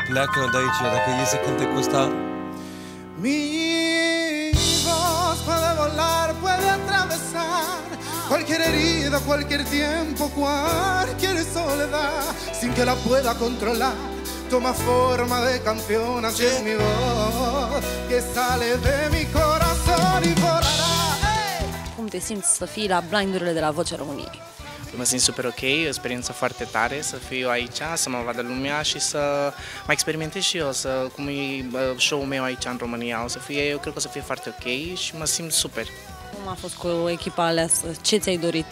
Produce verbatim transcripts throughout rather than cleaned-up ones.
pleacă de aici, dacă iese cântecul ăsta. Mi voz puede volar, puede atravesar cualquier herida, cualquier tiempo, cualquier soledad, sin que la pueda controlar. Toma forma de campeona, así es mi voz, que sale de mi corazón y volará. Cum te simți să fii la blindurile de la Vocea României? Mă simt super ok, o experiență foarte tare să fiu aici, să mă vadă lumea și să mai experimentez și eu, să, cum e show-ul meu aici în România. O să fie, eu cred că o să fie foarte ok și mă simt super. Cum a fost cu echipa aleasă? Ce ți-ai dorit?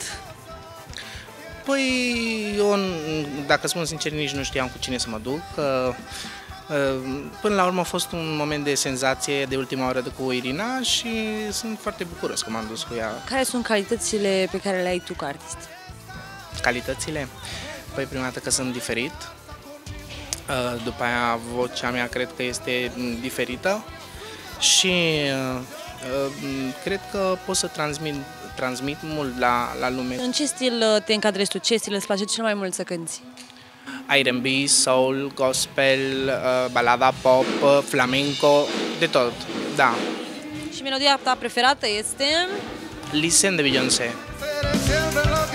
Păi, eu, dacă spun sincer, nici nu știam cu cine să mă duc. Până la urmă a fost un moment de senzație de ultima oră cu Irina și sunt foarte bucuros că m-am dus cu ea. Care sunt calitățile pe care le ai tu ca artist? Calitățile? Păi prima dată că sunt diferit, după aia vocea mea cred că este diferită și cred că pot să transmit, transmit mult la, la lume. În ce stil te încadrezi tu? Ce stil îți place cel mai mult să cânti? R and B, soul, gospel, balada pop, flamenco, de tot, da. Și melodia ta preferată este? Listen de Beyoncé.